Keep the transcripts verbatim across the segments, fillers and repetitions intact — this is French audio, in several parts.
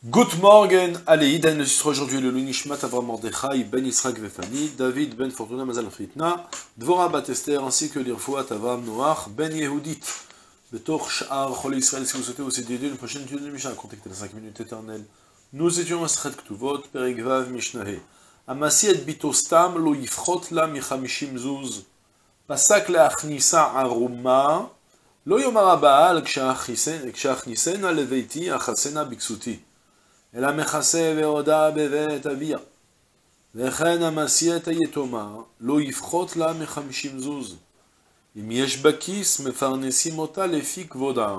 Good morning, allez, Iden, le sera aujourd'hui le Lunishmat Avram Mordechai, Ben Yisraël Vefani, David Ben Fortuna Mazal Fritna, Dvora Batester, ainsi que l'Irfouat Avram Noach, Ben Yehudit, Betor Sh'ar, Chol Israël, si vous souhaitez aussi d'aider une prochaine étude de Mishnah, contactez les cinq minutes éternelles. Nous étions à Sechet Ktuvot, Perek Vav Mishnahé. Amasi et Bitostam, Lo Yifrot la Michamishim Zuz, Pasak Leachnisa Aruma, Lo Yomar Abaal, Ksheachnisena Leveiti, Achasena Biksuti. אלא מכסה ועודה בבית אביה. וכן המסיע את היתומה, לא יפחות לה מחמישים זוז. אם יש בכיס, מפרנסים אותה לפי כבודה.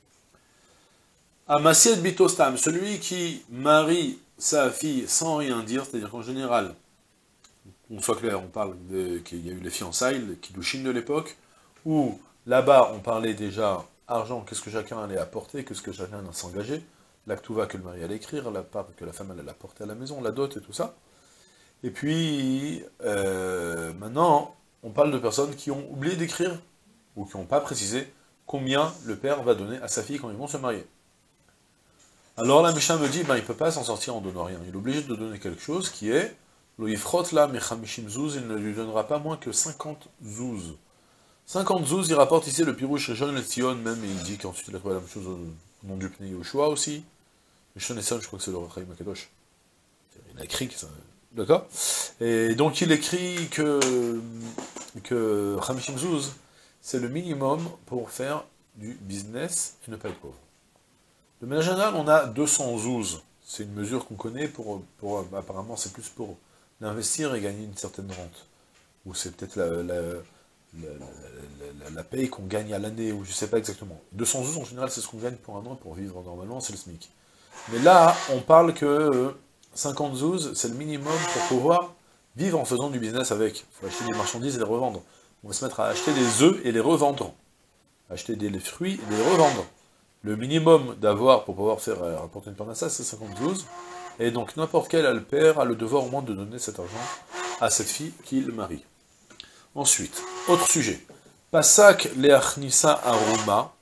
המסיע את ביתו סתם, celui qui marie sa fille sans rien dire, c'est-à-dire qu'en général, on soit clair, on parle de, qu'il y a eu les fiançailles, les kiddushin de l'époque, où là-bas on parlait déjà argent, qu'est-ce que chacun allait apporter, qu'est-ce que chacun allait s'engager, l'actuva que le mari allait écrire, la part que la femme allait apporter à la maison, la dot et tout ça. Et puis, euh, maintenant, on parle de personnes qui ont oublié d'écrire, ou qui n'ont pas précisé, combien le père va donner à sa fille quand ils vont se marier. Alors la Mishnah me dit, ben, il ne peut pas s'en sortir en donnant rien. Il est obligé de donner quelque chose qui est, lo yifrot la mechamishim zouz, il ne lui donnera pas moins que cinquante zouz. cinquante zouz, il rapporte ici le pirouche John Le Tzion, même, et il dit qu'ensuite il a trouvé la même chose au nom du Pnei Yoshua aussi. Le Shoneson, je crois que c'est le Rechaim Akadosh. Il a écrit que ça... D'accord. Et donc il écrit que, que Hamishim Zouz, c'est le minimum pour faire du business et ne pas être pauvre. De manière générale, on a deux cents zouz. C'est une mesure qu'on connaît pour, pour... Apparemment, c'est plus pour l'investir et gagner une certaine rente. Ou c'est peut-être la, la, la, la, la, la paye qu'on gagne à l'année, ou je ne sais pas exactement. deux cents zouz, en général, c'est ce qu'on gagne pour un an, pour vivre normalement, c'est le SMIC. Mais là, on parle que cinquante zouz, c'est le minimum pour pouvoir vivre en faisant du business avec. Il faut acheter des marchandises et les revendre. On va se mettre à acheter des œufs et les revendre. Acheter des fruits et les revendre. Le minimum d'avoir pour pouvoir faire euh, rapporter une parnassa, c'est cinquante zouz. Et donc n'importe quel alpère a le devoir au moins de donner cet argent à cette fille qu'il marie. Ensuite, autre sujet. Pasak leachnisa aroma.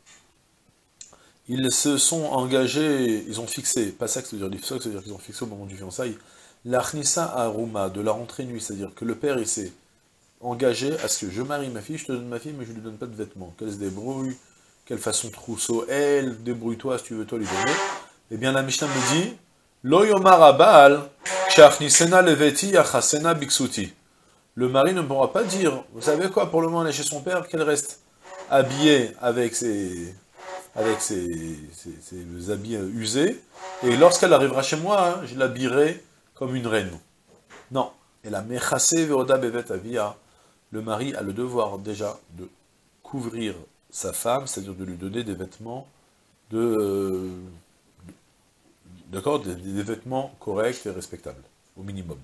Ils se sont engagés, ils ont fixé, pas ça que c'est-à-dire l'ifsok, c'est-à-dire qu'ils ont fixé au moment du fiançailles, l'achnissa aruma, de la rentrée nuit, c'est-à-dire que le père il s'est engagé à ce que je marie ma fille, je te donne ma fille, mais je ne lui donne pas de vêtements, qu'elle se débrouille, quelle façon trousseau, elle, débrouille-toi si tu veux toi lui donner. Eh bien la Mishnah me dit, lo yomar abal, shachnisena leveti achasena biksuti. Le mari ne pourra pas dire, vous savez quoi, pour le moment elle est chez son père, qu'elle reste habillée avec ses... avec ses, ses, ses habits usés, et lorsqu'elle arrivera chez moi, hein, je l'habillerai comme une reine. Non. Et la mechase veoda bevet avia, le mari a le devoir déjà de couvrir sa femme, c'est-à-dire de lui donner des vêtements de, euh, d'accord, des, des vêtements corrects et respectables, au minimum.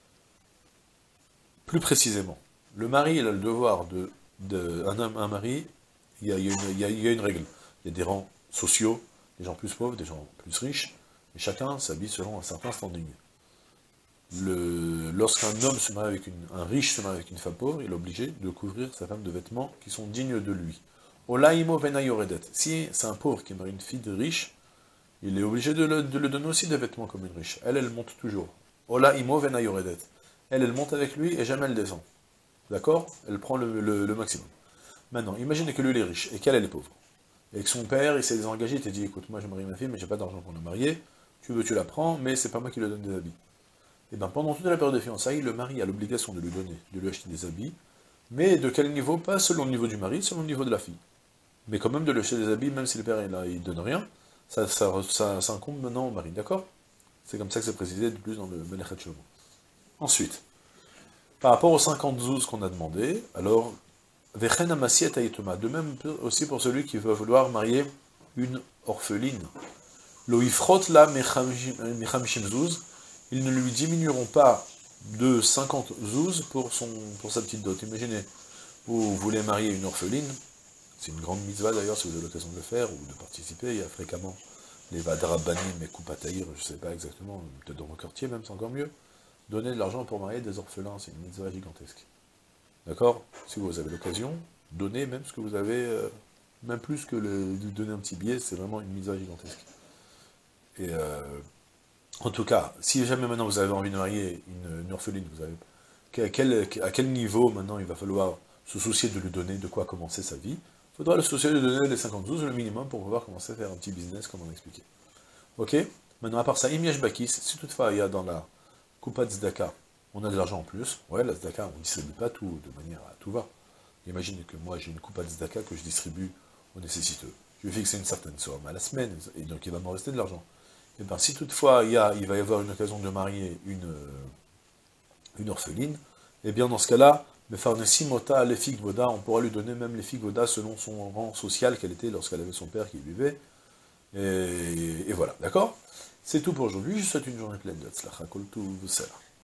Plus précisément, le mari il a le devoir de, de un, un mari, il y a, il y a une, il y a, il y a une règle. Il y a des rangs sociaux, des gens plus pauvres, des gens plus riches, et chacun s'habille selon un certain standing. Lorsqu'un homme se marie avec une, un riche se marie avec une femme pauvre, il est obligé de couvrir sa femme de vêtements qui sont dignes de lui. Olaimo venayoredet. Si c'est un pauvre qui marie une fille de riche, il est obligé de le, de le donner aussi des vêtements comme une riche. Elle, elle monte toujours. Olaimo venayoredet. Elle, elle monte avec lui et jamais elle descend. D'accord? Elle prend le, le, le maximum. Maintenant, imaginez que lui, il est riche et qu'elle, elle est pauvre. Et que son père, il s'est désengagé, il t'a dit, écoute, moi je marie ma fille, mais j'ai pas d'argent pour la marier, tu veux, tu la prends, mais c'est pas moi qui lui donne des habits. Et bien pendant toute la période de fiançailles, le mari a l'obligation de lui donner, de lui acheter des habits, mais de quel niveau? Pas selon le niveau du mari, selon le niveau de la fille. Mais quand même de lui acheter des habits, même si le père il, il donne rien, ça, ça, ça, ça incombe maintenant au mari, d'accord? C'est comme ça que c'est précisé de plus dans le Melechet Shlomo. Ensuite, par rapport aux cinquante zouz qu'on a demandé, alors, de même aussi pour celui qui va vouloir marier une orpheline. Loifrot la mechamishim zouz, ils ne lui diminueront pas de cinquante zouz pour, son, pour sa petite dot. Imaginez, vous voulez marier une orpheline, c'est une grande mitzvah d'ailleurs si vous avez l'occasion de le faire, ou de participer, il y a fréquemment les vadrabanim et koupataïr, je ne sais pas exactement, peut-être dans vos quartiers même, c'est encore mieux. Donner de l'argent pour marier des orphelins, c'est une mitzvah gigantesque. D'accord? Si vous avez l'occasion, donnez même ce que vous avez, euh, même plus que le, de donner un petit billet, c'est vraiment une mise gigantesque. Et euh, En tout cas, si jamais maintenant vous avez envie de marier une, une orpheline, vous avez, à, quel, à quel niveau maintenant il va falloir se soucier de lui donner de quoi commencer sa vie? Il faudra le soucier de lui donner les cinquante douze, le minimum, pour pouvoir commencer à faire un petit business, comme on a expliqué. Ok? Maintenant, à part ça, Imyesh Bakis, si toutefois il y a dans la Coupa de Zdaka, on a de l'argent en plus, ouais, la Zdaka, on ne distribue pas tout de manière à tout va. Imagine que moi j'ai une Coupa de Zdaka que je distribue aux nécessiteux. Je vais fixer une certaine somme à la semaine, et donc il va m'en rester de l'argent. Et bien si toutefois il, y a, il va y avoir une occasion de marier une, euh, une orpheline, et bien dans ce cas-là, le Farnesi Mota, les figues Voda, on pourra lui donner même les figues Voda selon son rang social qu'elle était lorsqu'elle avait son père qui vivait. Et, et voilà, d'accord? C'est tout pour aujourd'hui, je vous souhaite une journée pleine de Tzlacha Kol Tuv, Salam.